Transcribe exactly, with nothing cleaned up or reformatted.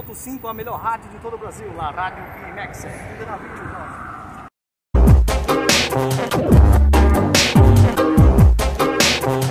ponto cinco, a melhor rádio de todo o Brasil, a rádio NESSES.